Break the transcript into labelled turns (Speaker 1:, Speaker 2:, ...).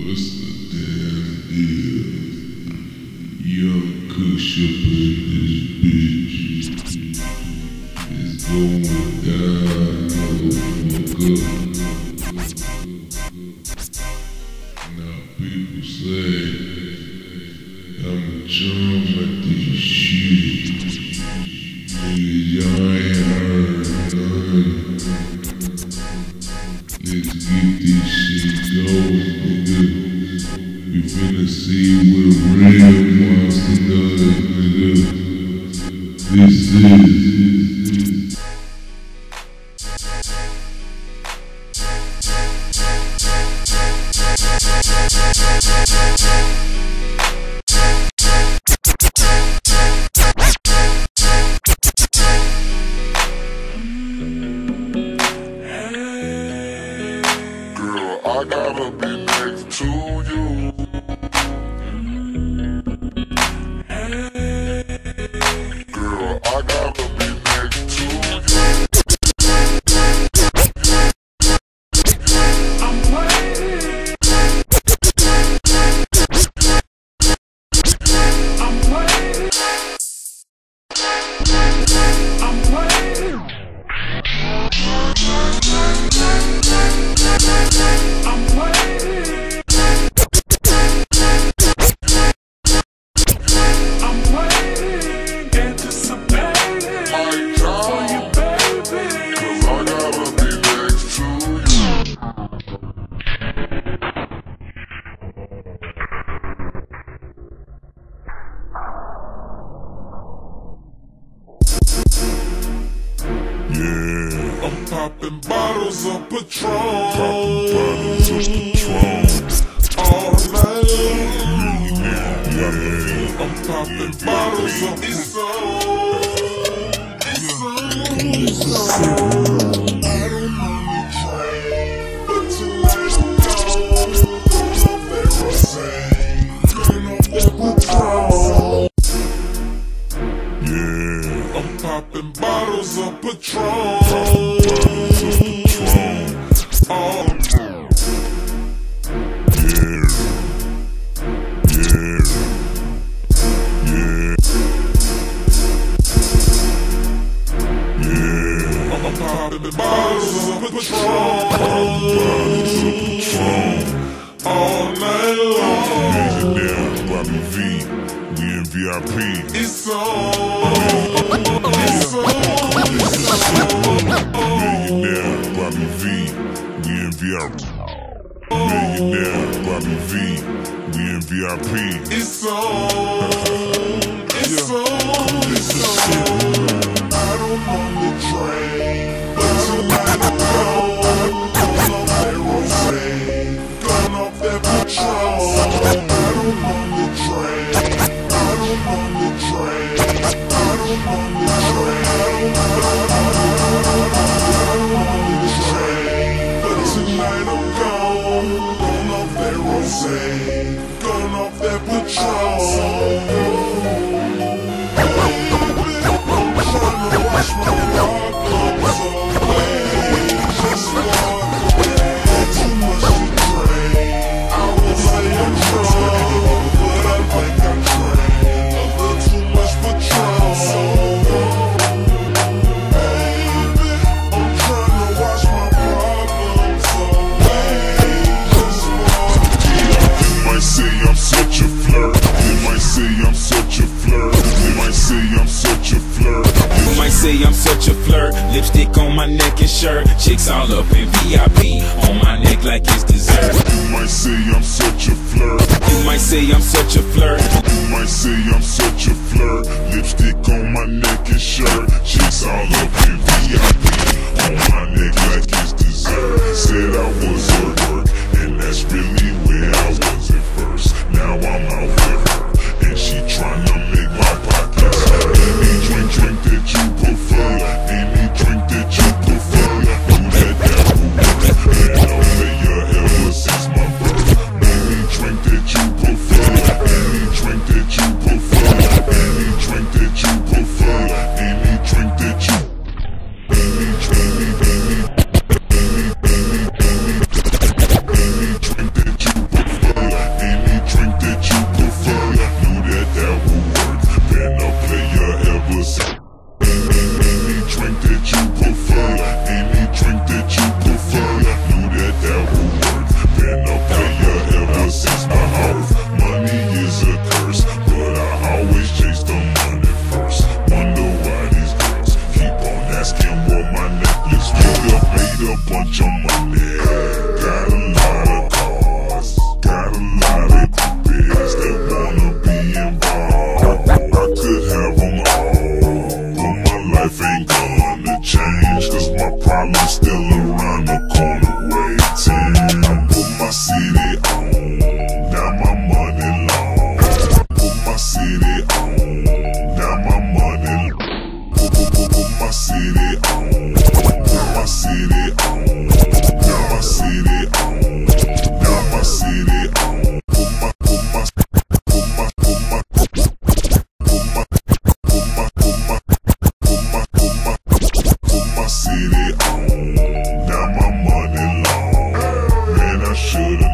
Speaker 1: What's the damn deal? Young Kush up in this bitch. It's going down, motherfucker. Now people say I'm a charm at this shit. Niggas, y'all ain't heard none. Let's get this shit going, nigga. We finna see what a real monster does, nigga. This is
Speaker 2: Girl, I gotta be next to you. Girl, I gotta be next to you. I'm waiting. I'm waiting. I'm waiting. I'm waiting. I'm waiting, anticipating for you, baby. 'Cause I gotta be next to you. Yeah, I'm popping bottles of Patron. Popping bottles of Patron. All night long. Yeah, I'm popping bottles of Patron. I don't only drink, but tonight I'm gone. All that rosé, turn off that Patron. Yeah, I'm popping bottles of Patron. Popping bottles of Patron. All I'm popping bottles of Patron. Bottles of Patron. All night long. Millionaire, Bobby V. We in VIP. It's on. It's on. Millionaire, Bobby V. We in VIP. Millionaire, Bobby V. We in VIP. It's on. It's on. It's on. I don't only drink, but tonight I'm gone. Gone off that rosé, gone off that Patron. I don't only drink, I don't only drink, I don't only drink, I don't only drink, but tonight I'm gone. Gone off that rosé, gone off that Patron. Wash my problems away, just walk away. Too much to drink. I will say I'm drunk, but I think I'm drank a little too much Patron. Baby, I'm trying to wash my problems away, just walk away. You might say I'm such a flirt. You might say I'm such a flirt. You might say I'm such a flirt.
Speaker 3: You might say I'm such a flirt. Lipstick on my neck and shirt. Chicks all up in VIP. On my neck like it's dessert.
Speaker 2: You might say I'm such a flirt.
Speaker 3: You might say I'm such a flirt.
Speaker 2: You might say I'm such a flirt. Lipstick on my neck and shirt. Chicks all up in VIP. On my neck like it's dessert. Said I was at work, and that's really where I was at first. Now I'm out with her, and she tryna make my pockets hurt. Any drink that you prefer, any drink that you prefer, do that will work. And I'll play your ever since my birth. Any drink that you prefer, any drink that you prefer, should've